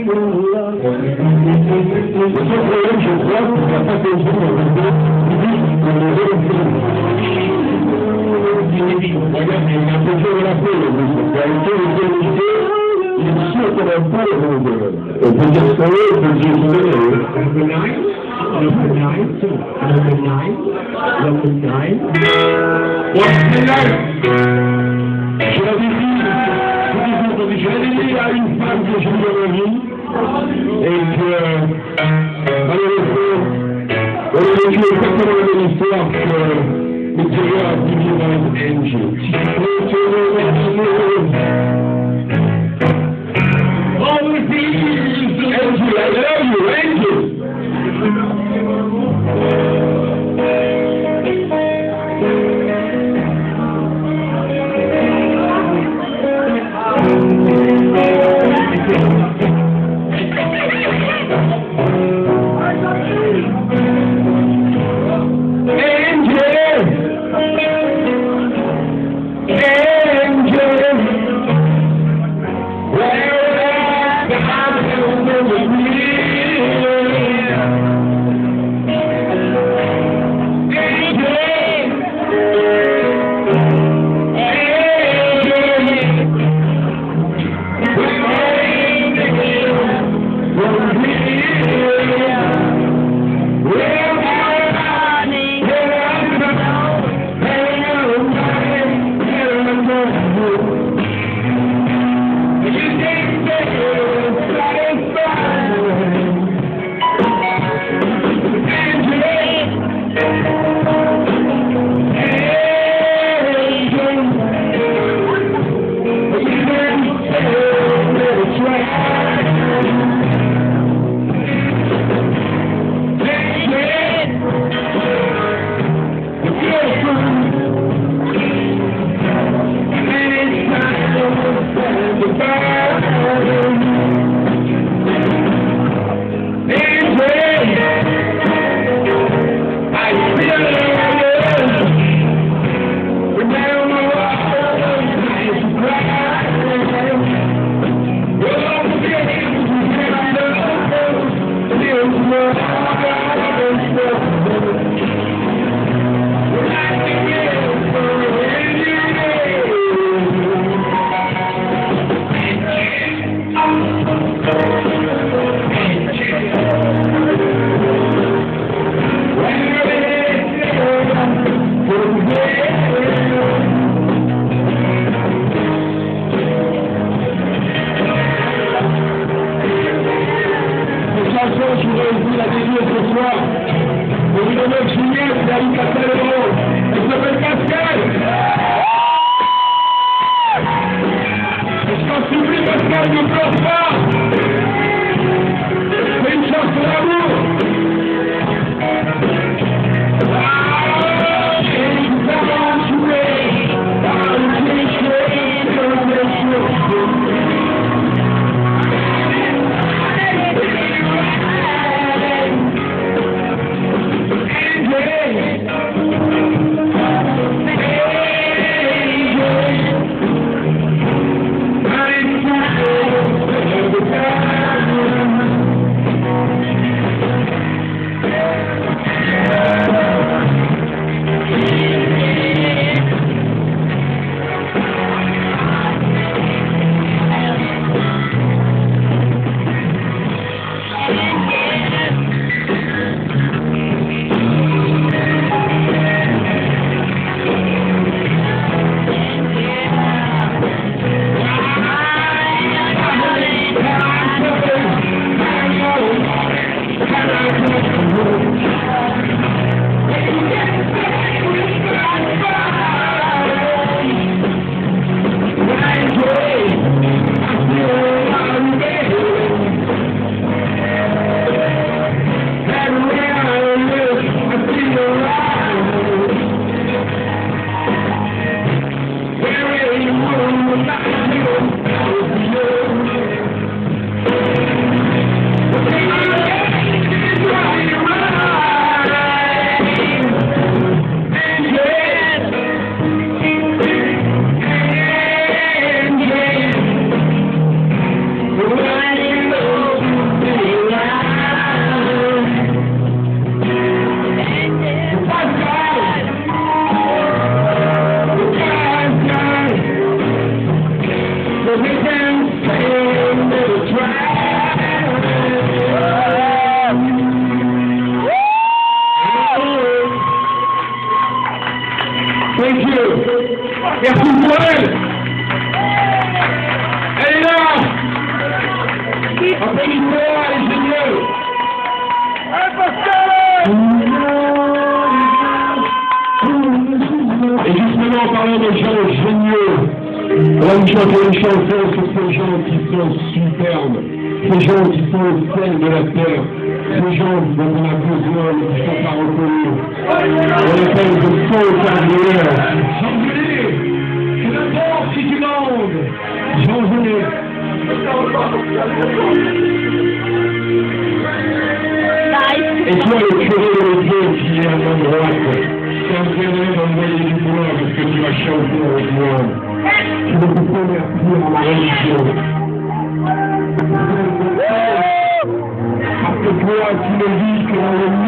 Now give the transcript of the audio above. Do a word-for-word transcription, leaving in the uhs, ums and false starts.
problème, je crois, qu'il n'y a pas besoin de regarde, il a besoin de la paix, le monsieur. Il a été organisé, il est sûr qu'on n'a pas le bon. On peut dire ça, on peut dire ça. Number nine, number nine, number nine. What's the name? Je l'avais dit, je l'avais dit à une femme que j'ai eu dans ma vie, et que, malheureusement, on a vécu exactement la même histoire que le Dieu a dit dans les angels. Oh, Angel, I love you, Angel. Je voudrais vous la dédier ce soir. Au numéro neuf juillet, c'est Ali Pascal Héros. Elle s'appelle Pascal. Je t'en supplie, Pascal, ne pleure pas. C'est une chance pour l'amour. Applaudissez-moi, les génieux. Et justement, en parlant de gens géniaux, on va nous chanter une chanson sur ces gens qui sont superbes, ces gens qui sont au sel de la terre, ces gens dont on a besoin et qui ne sont pas reconnus. On appelle de faux carrières. Jean Genet, c'est la force qui du monde. Jean Genet. Et toi, le curé de Dieu qui est à ma droite, c'est un plaisir d'envoyer du bois parce que tu vas chanter avec moi. Je veux te convertir à ma religion. Parce que toi, tu ne vis que dans le